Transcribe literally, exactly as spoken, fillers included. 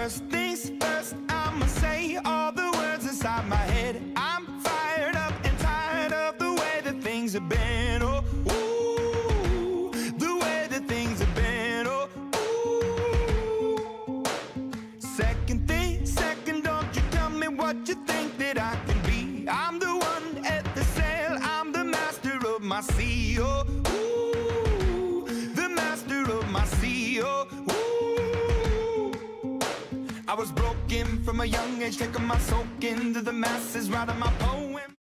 First things first, I'ma say all the words inside my head. I'm fired up and tired of the way that things have been. Oh, ooh, the way that things have been. Oh, ooh. Second thing, second, don't you tell me what you think that I can be. I'm the one at the sail, I'm the master of my sea. Oh, ooh, the master of my sea. Oh, ooh. I was broken from a young age, taking my soak into the masses, writing my poem.